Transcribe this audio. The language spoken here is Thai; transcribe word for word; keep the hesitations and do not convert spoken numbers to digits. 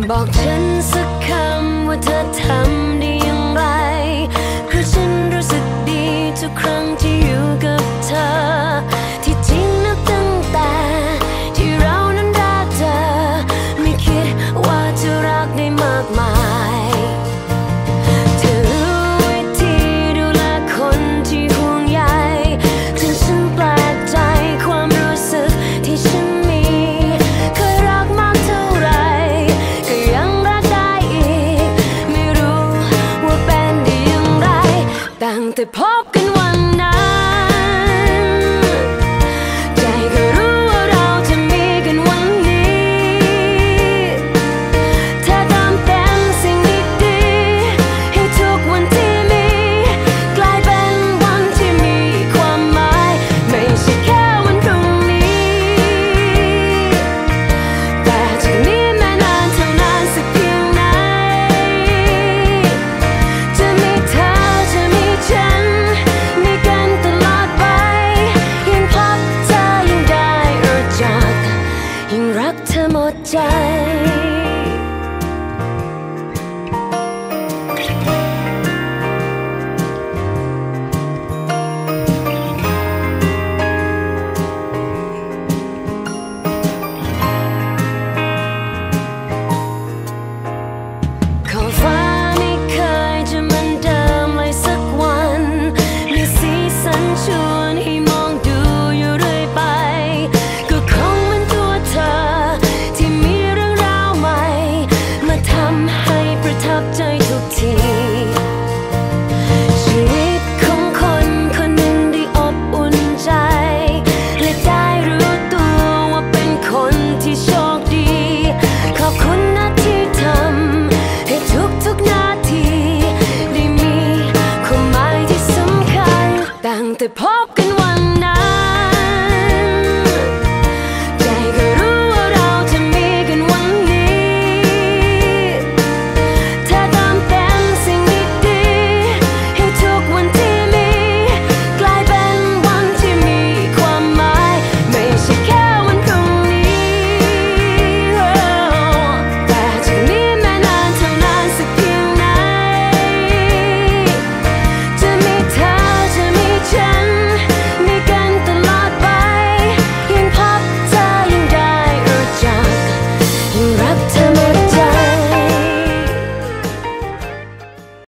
บอกฉันสักคำว่าเธอทำได้อย่างไรเพราะฉันรู้สึกดีทุกครั้งที่อยู่กับเธอที่จริงนับตั้งแต่ที่เรานั้นรักเธอไม่คิดว่าจะรักได้มากมายเธอรู้วิธีดูแลคนที่ห่วงใยจนฉันแปลกใจความรู้สึกที่ฉันมีเคยรักมากเท่าไรก็ยังรักได้อีกไม่รู้ว่าเป็นได้อย่างไรตั้งแต่พบกันวันนั้นใจก็รู้ว่าเราจะมีกันวันนี้เธอเติมเต็มสิ่งดีๆให้ทุกวันที่มีกลายเป็นวันที่มีความหมายไม่ใช่แค่วันพรุ่งนี้แต่จากนี้แม้นานเท่านานสักเพียงไหนจะมีเธอจะมีฉันมีกันตลอดไปยิ่งพบเธอยิ่งได้รู้จักยิ่งรักเธอหมดใจ